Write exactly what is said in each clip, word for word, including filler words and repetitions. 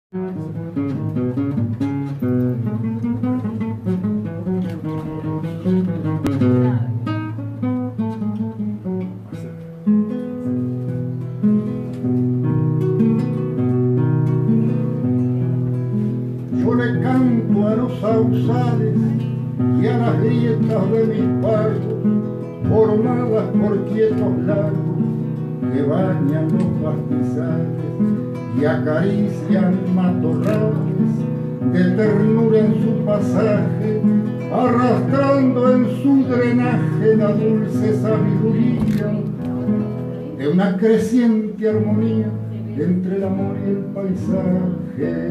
Yo le canto a los sausales y a las grietas de mis pagos, formadas por quietos lagos que bañan los pastizales y acarician matorrales de ternura en su pasaje, arrastrando en su drenaje la dulce sabiduría de una creciente armonía entre el amor y el paisaje.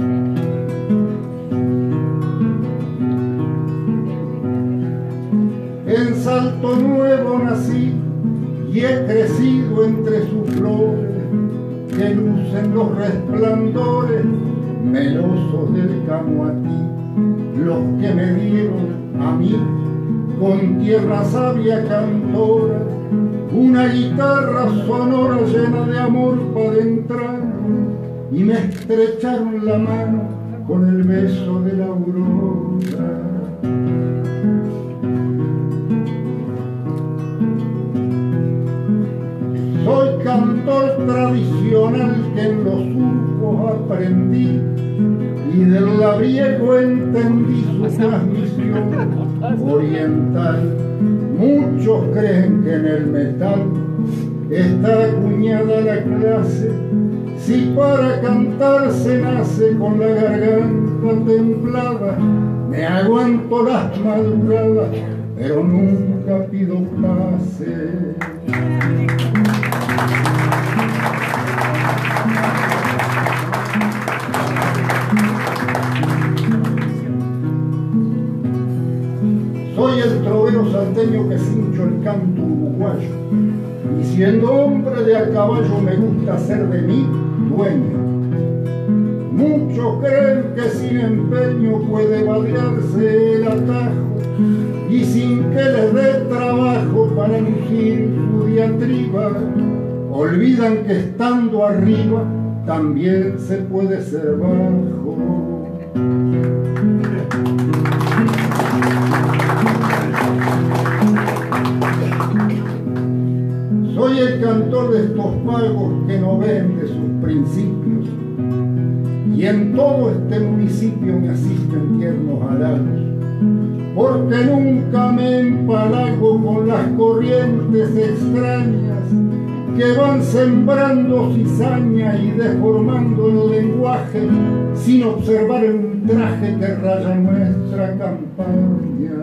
En Salto Nuevo nací y he crecido entre sus flores que lucen los resplandores melosos del camoatí, los que me dieron a mí con tierra sabia cantora una guitarra sonora llena de amor para adentrar, y me estrecharon la mano con el beso de la aurora. Soy cantor tradicional que en los surcos aprendí y del labriego entendí su transmisión oriental. Muchos creen que en el metal está acuñada la clase, si para cantar se nace con la garganta templada. Me aguanto las maltradas, pero nunca pido pase. Soy el trovero salteño que cincho el canto uruguayo, y siendo hombre de a caballo me gusta ser de mí dueño. Muchos creen que sin empeño puede vadearse el atajo, y sin que les dé trabajo para lucir su diatriba, olvidan que estando arriba también se puede ser bajo. Soy el cantor de estos pagos que no ven de sus principios, y en todo este municipio me asisten tiernos halagos, porque nunca me empalago con las corrientes extrañas que van sembrando cizaña y deformando el lenguaje sin observar el ultraje que raya nuestra campaña.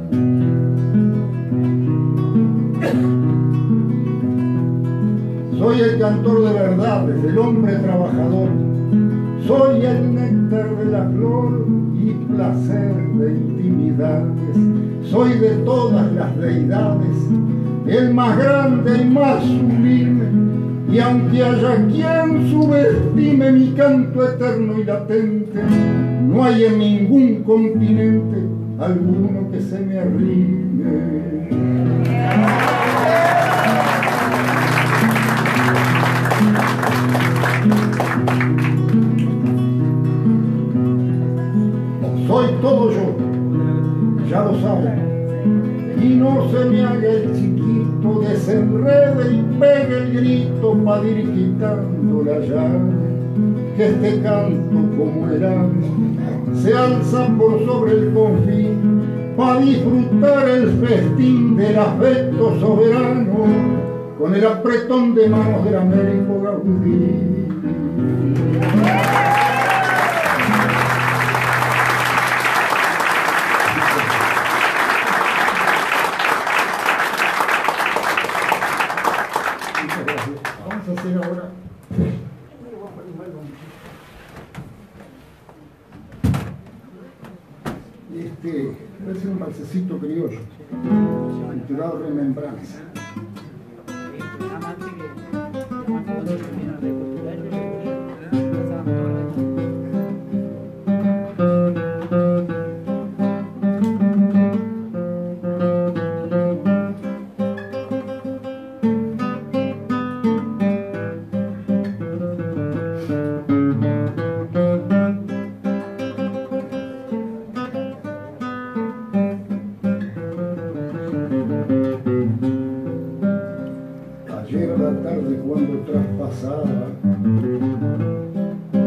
Soy el cantor de verdades, del hombre trabajador. Soy el néctar de la flor y placer de intimidades. Soy de todas las deidades, el más grande y más sublime. Y aunque haya quien subestime mi canto eterno y latente, no hay en ningún continente alguno que se me arrime. Soy todo yo, ya lo saben, y no se me haga el chiquito, desenrede y pegue el grito pa' ir quitando la llave, que este canto como el ave se alza por sobre el confín pa' disfrutar el festín del afecto soberano con el apretón de manos del Américo Gaudí. Vamos a hacer ahora este, voy a hacer un balsecito criollo titulado Remembranza.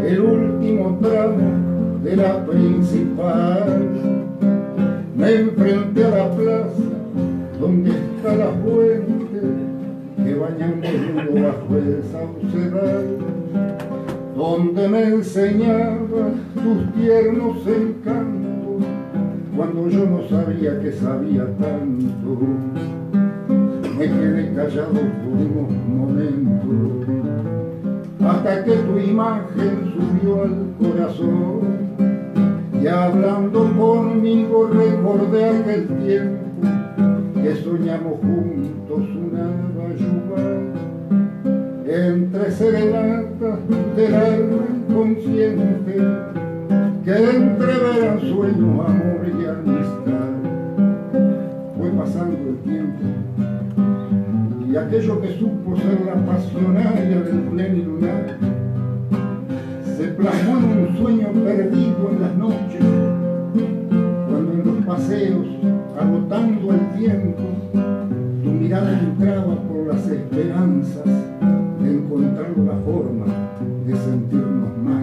el último tramo de la principal. Me enfrenté a la plaza donde está la fuente que bañando el río bajo el saucedal, donde me enseñaba tus tiernos encantos cuando yo no sabía que sabía tanto. Me quedé callado por unos momentos hasta que tu imagen subió al corazón, y hablando conmigo recordé aquel tiempo que soñamos juntos una bayugal, entre serenatas del alma inconsciente que entreveran sueños, amor y amistad. Fue pasando el tiempo y aquello que supo ser la pasionaria del plenilunar se plasmó en un sueño perdido en las noches, cuando en los paseos, agotando el tiempo, tu mirada entraba por las esperanzas de encontrar la forma de sentirnos más.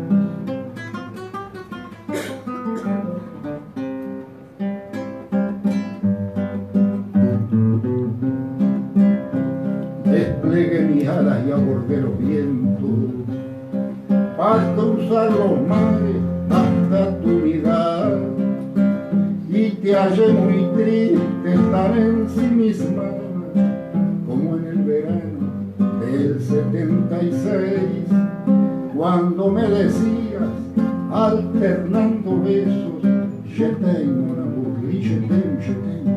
Desplegué mis alas y abordé los vientos para cruzar los mares hasta tu mirada, y te hallé muy triste, tan ensimismada como en el verano del setenta y seis, cuando me decías, alternando besos, je t'aime mon amour, y je t'aime, je t'aime.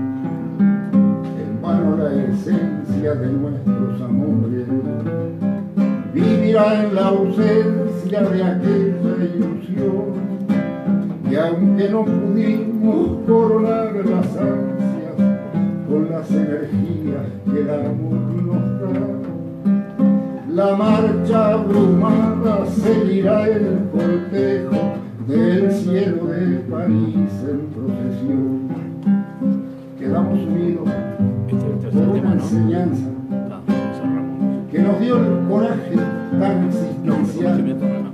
En vano la esencia de nuestros amores vivirá en la ausencia de aquella ilusión, y aunque no pudimos coronar las ansias con las energías que el amor nos da, la marcha abrumada seguirá el cortejo del cielo de París en procesión. Quedamos unidos por una enseñanza que nos dio el coraje tan existencial.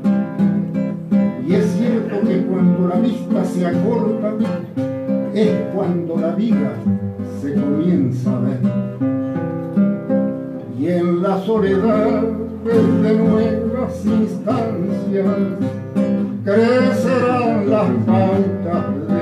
Y es cierto que cuando la vista se acorta es cuando la vida se comienza a ver. Y en la soledad de nuevas instancias crecerán las pautas